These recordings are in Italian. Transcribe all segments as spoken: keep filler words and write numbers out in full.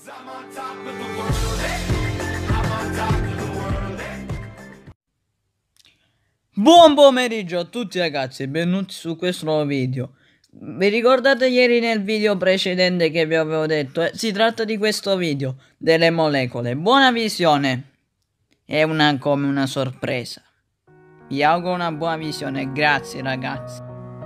Buon pomeriggio a tutti ragazzi e benvenuti su questo nuovo video. Vi ricordate ieri nel video precedente che vi avevo detto? Eh, si tratta di questo video delle molecole. Buona visione. È una come una sorpresa. Vi auguro una buona visione, grazie ragazzi.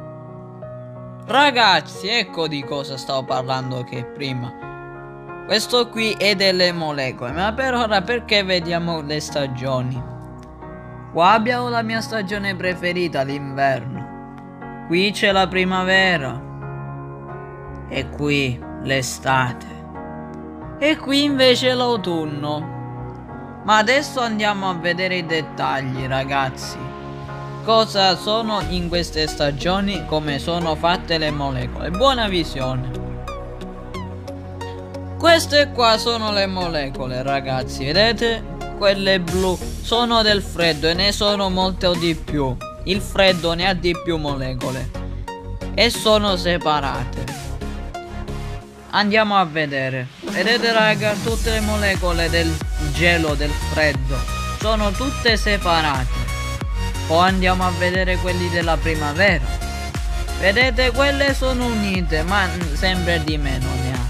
Ragazzi, ecco di cosa stavo parlando che prima. Questo qui è delle molecole, ma per ora perché vediamo le stagioni? Qua abbiamo la mia stagione preferita, l'inverno. Qui c'è la primavera. E qui l'estate. E qui invece l'autunno. Ma adesso andiamo a vedere i dettagli, ragazzi. Cosa sono in queste stagioni, come sono fatte le molecole. Buona visione. Queste qua sono le molecole, ragazzi, vedete? Quelle blu sono del freddo e ne sono molte di più. Il freddo ne ha di più molecole e sono separate. Andiamo a vedere. Vedete raga, tutte le molecole del gelo, del freddo sono tutte separate. Poi andiamo a vedere quelli della primavera. Vedete, quelle sono unite, ma sempre di meno ne ha.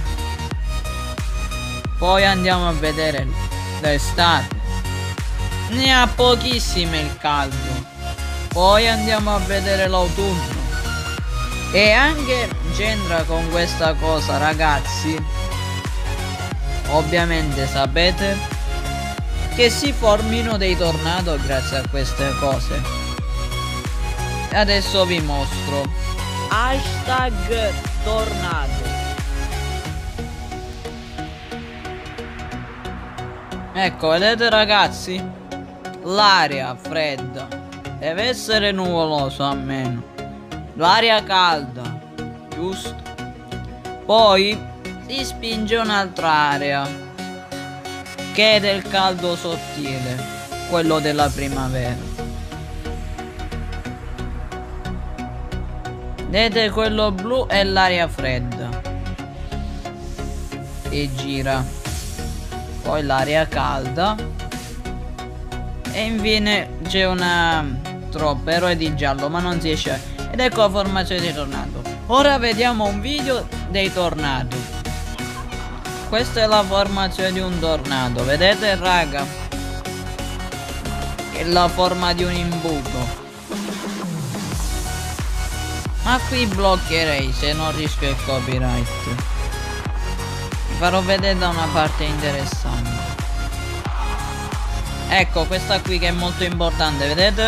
Poi andiamo a vedere l'estate. Ne ha pochissime il caldo. Poi andiamo a vedere l'autunno. E anche c'entra con questa cosa, ragazzi. Ovviamente sapete che si formino dei tornado grazie a queste cose. E adesso vi mostro. Hashtag tornado. Ecco, vedete ragazzi? L'aria fredda deve essere nuvoloso almeno. L'aria calda, giusto? Poi si spinge un'altra area che è del caldo sottile, quello della primavera. Vedete, quello blu è l'aria fredda e gira. Poi l'aria calda. E infine c'è una troppo è di giallo, ma non si esce. Ed ecco la formazione dei tornado. Ora vediamo un video dei tornado. Questa è la formazione di un tornado. Vedete raga? È la forma di un imbuto. Ma qui bloccherei se non rischio il copyright. Vi farò vedere da una parte interessante. Ecco questa qui che è molto importante, vedete?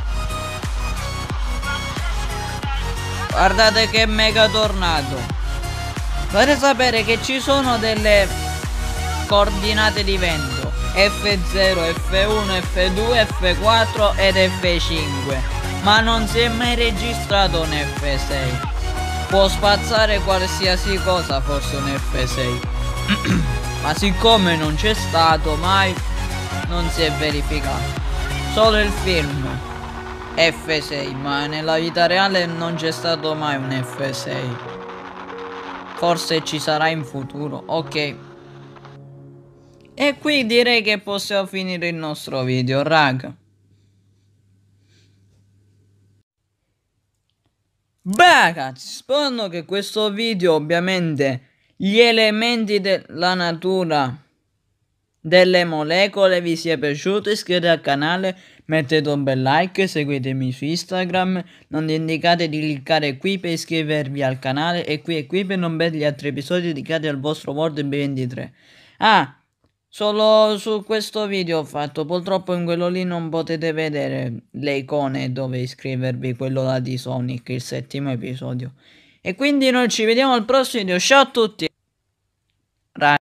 Guardate che mega tornado. Dovete sapere che ci sono delle coordinate di vento F zero, F uno, F due, F quattro ed F cinque, ma non si è mai registrato un F sei. Può spazzare qualsiasi cosa, forse un F sei. Ma siccome non c'è stato mai, non si è verificato. Solo il film F sei, ma nella vita reale non c'è stato mai un F sei. Forse ci sarà in futuro. Ok. E qui direi che possiamo finire il nostro video, raga. Beh ragazzi, spero che questo video, ovviamente gli elementi della natura delle molecole vi sia piaciuto. Iscrivetevi al canale, mettete un bel like, seguitemi su Instagram, non dimenticate di cliccare qui per iscrivervi al canale e qui e qui per non perdere gli altri episodi dedicati al vostro World B ventitré. Ah, solo su questo video ho fatto, purtroppo in quello lì non potete vedere le icone dove iscrivervi, quello là di Sonic, il settimo episodio. E quindi noi ci vediamo al prossimo video, ciao a tutti!